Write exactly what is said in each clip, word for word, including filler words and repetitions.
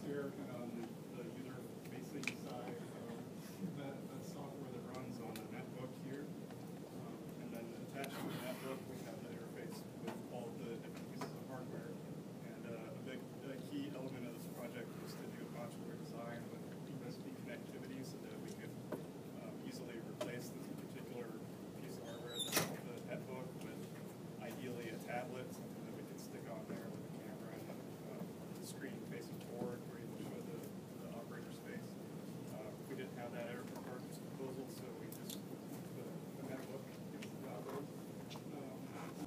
here, kind of on the, the user-facing side. Um, that, that software that runs on the netbook here, um, and then attached to the netbook, we have the interface with all the different pieces of hardware. And uh, a big a key element of this project was to do a modular design with U S B connectivity, so that we could um, easily replace this particular piece of hardware, the, the netbook, with ideally a tablet, something that we could stick on there with a camera and uh, the screen facing forward, where you can show the, the operator space. Uh, we didn't have that ever part of this proposal, so we just the, the netbook gives the operators. Um,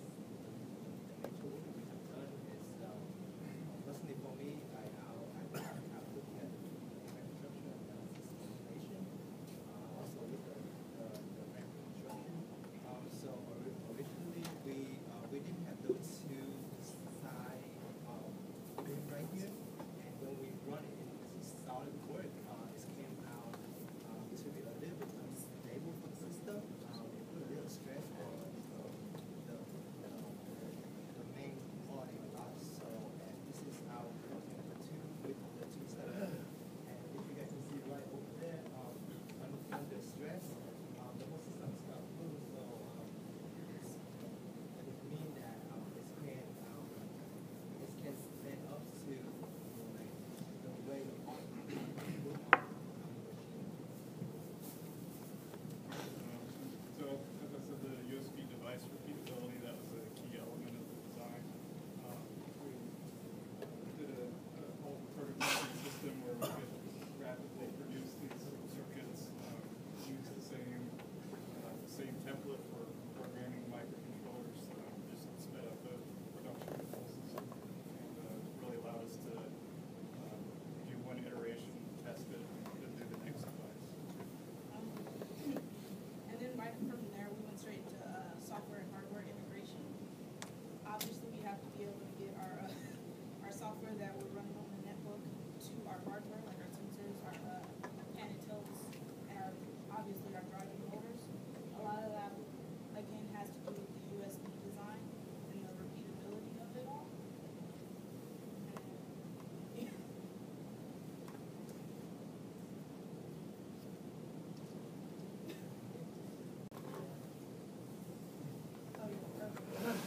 Personally, for me, I now I I look at infrastructure and system automation, uh, also with the the, the ramp construction. Um, so ori originally we uh, we didn't have those two side um, beam right here, and when we run it in solid work, uh, it came out um, to be a little bit unstable for the system. Um, it put a little stress on uh, the the the main quality of life. So and this is how we're looking at the two with the two setup. And if you guys can see right over there, um, under, under stress, um, the whole system is not moving. So um, it's, it means that um, it can um, it can stand up to you know, like the way the art move on the machine. So, as I said, the U S B device repeatability, that was a key element of the design. Um, we uh, did a, a whole prototyping system where we could rapidly produce these circuits, um, use the same uh, the same template for programming microcontrollers, um, just sped up the production of the whole system, and uh, really allowed us to um, do one iteration, test it, and then do the next device. Um, and then right from there, we went straight to uh, software and hardware integration. Obviously, we have to be able to get our uh, our software that we're running on the netbook to our hardware, like our sensors, our uh, pan and tilts, and our, obviously our driving motors. A lot of that, again, has to do with the U S B design and the repeatability of it all. And, yeah. Oh, yeah, perfect.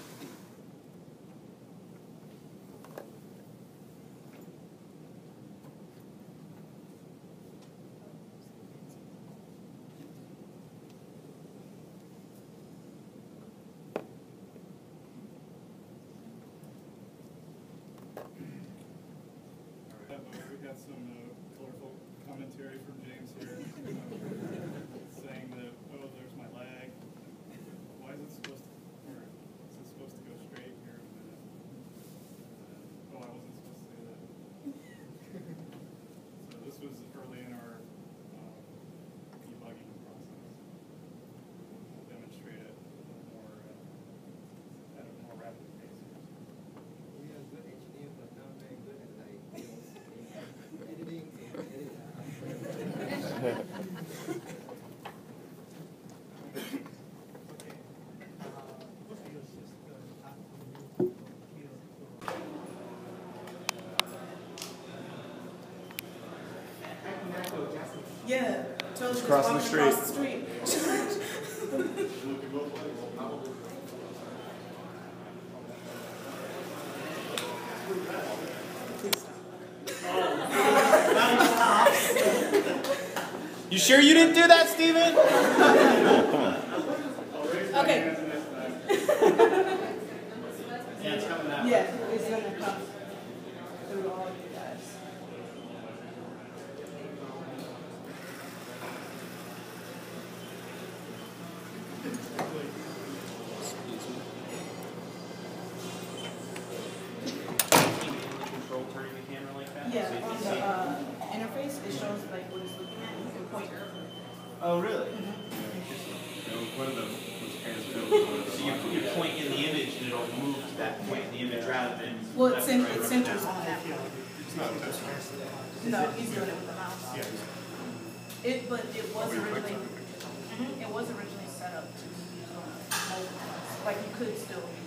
Yeah, but we had some uh, colorful commentary from James here, uh, saying that, oh, there's my lag. Why is it supposed to, or is it supposed to go straight here in a minute? Uh, oh, I wasn't supposed to say that. So this was early in our um, debugging process. We'll demonstrate it more uh, at a more rapid pace here. We are good engineers, but not very good at like you know, editing and editing. Okay. Uh, what's your system after you here to Yeah, totally just crossing the walking street. across the street. You sure you didn't do that, Steven? Okay. Yeah, it's coming out. Yeah, it's gonna come through all of you guys. Control turning the camera like that? Yeah, So you can on see the it. uh, interface, it shows like what it's looking at. You can point. Oh, really? One of them was transmitted. So you, you point in the image and it'll move to that point in the image rather than. Well, it, left cen- and right it up centers down. on that one. It's not touchscreen. No, he's doing it with the mouse. It, but it was originally, Mhm, it was originally set up to use on mobile device. Like you could still